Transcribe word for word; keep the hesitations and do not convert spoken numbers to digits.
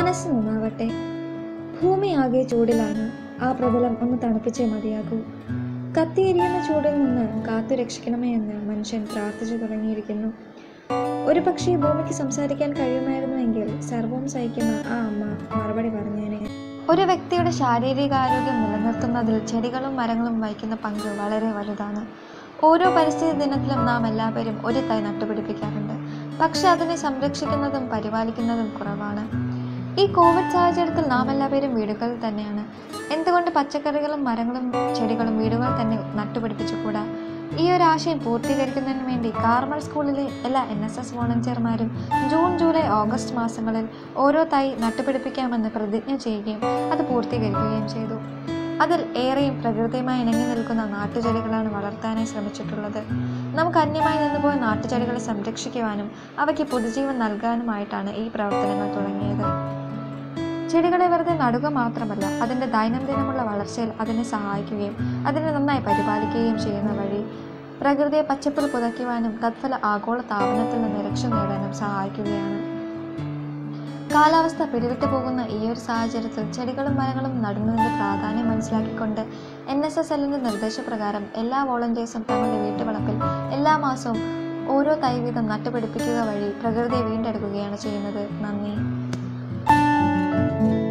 മനസ്സ് നന്നാവട്ടെ. ഭൂമി ആകെ ചൂടിലാണ്. ആ പ്രതലം ഒന്ന് തണുപ്പിച്ചേ മതിയാകൂ. കത്തിയെരിയുന്ന ചൂടിൽ നിന്ന് കാത്തു രക്ഷിക്കണമേ എന്ന് മനുഷ്യൻ പ്രാർത്ഥിച്ചു തുടങ്ങിയിരിക്കുന്നു. ഒരു പക്ഷേ ഭൂമിക്ക് സംസാരിക്കാൻ കഴിയുമായിരുന്നുവെങ്കിൽ സർവവും സഹിക്കുന്ന ആ അമ്മ മറുപടി പറഞ്ഞേനെ. ഒരു വ്യക്തിയുടെ ശാരീരികാരോഗ്യം നിലനിർത്തുന്നതിൽ ചെടികളും മരങ്ങളും വഹിക്കുന്ന പങ്ക് വളരെ വലുതാണ്. ഓരോ പരിസ്ഥിതി ദിനത്തിലും നാം എല്ലാവരും ഒരു തൈ നട്ടുപിടിപ്പിക്കാറുണ്ട്. പക്ഷെ അതിനെ സംരക്ഷിക്കുന്നതും പരിപാലിക്കുന്നതും കുറവാണ്. ഈ കോവിഡ് സാഹചര്യത്തിൽ നാം എല്ലാവരും വീടുകളിൽ തന്നെയാണ്. എന്തുകൊണ്ട് പച്ചക്കറികളും മരങ്ങളും ചെടികളും വീടുകളിൽ തന്നെ നട്ടുപിടിപ്പിച്ചുകൂടാ? ഈ ഒരു ആശയം പൂർത്തീകരിക്കുന്നതിന് വേണ്ടി കാർമൽ സ്കൂളിലെ എല്ലാ എൻ എസ് എസ് വോളണ്ടിയർമാരും ജൂൺ ജൂലൈ ഓഗസ്റ്റ് മാസങ്ങളിൽ ഓരോ തൈ നട്ടുപിടിപ്പിക്കാമെന്ന് പ്രതിജ്ഞ ചെയ്യുകയും അത് പൂർത്തീകരിക്കുകയും ചെയ്തു. അതിൽ ഏറെയും പ്രകൃതിയുമായി ഇണങ്ങി നിൽക്കുന്ന നാട്ടുചെടികളാണ് വളർത്താനായി ശ്രമിച്ചിട്ടുള്ളത്. നമുക്ക് അന്യമായി നിന്നുപോയ നാട്ടുചെടികളെ സംരക്ഷിക്കുവാനും അവയ്ക്ക് പുതുജീവൻ നൽകാനുമായിട്ടാണ് ഈ പ്രവർത്തനങ്ങൾ തുടങ്ങിയത്. ചെടികളെ വെറുതെ നടുക മാത്രമല്ല, അതിൻ്റെ ദൈനംദിനമുള്ള വളർച്ചയിൽ അതിനെ സഹായിക്കുകയും അതിനെ നന്നായി പരിപാലിക്കുകയും ചെയ്യുന്ന വഴി പ്രകൃതിയെ പച്ചപ്പിൽ പുതയ്ക്കുവാനും തത്ഫല ആഗോള താപനത്തിൽ നിന്ന് രക്ഷ നേടാനും സഹായിക്കുകയാണ്. കാലാവസ്ഥ പിടിവിട്ടു പോകുന്ന ഈ ഒരു സാഹചര്യത്തിൽ ചെടികളും മരങ്ങളും നടുന്നതിൻ്റെ പ്രാധാന്യം മനസ്സിലാക്കിക്കൊണ്ട് എൻ എസ് എസ് എല്ലിൻ്റെ നിർദ്ദേശപ്രകാരം എല്ലാ വോളണ്ടിയേഴ്സും തങ്ങളുടെ വീട്ടുവളപ്പിൽ എല്ലാ മാസവും ഓരോ തൈ വീതം നട്ടുപിടിപ്പിക്കുക വഴി പ്രകൃതിയെ വീണ്ടെടുക്കുകയാണ് ചെയ്യുന്നത്. നന്ദി.